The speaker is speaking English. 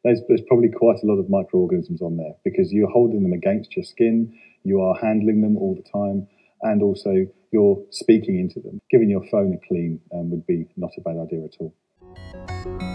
there's probably quite a lot of microorganisms on there because you're holding them against your skin, you are handling them all the time, and also you're speaking into them. Giving your phone a clean would be not a bad idea at all.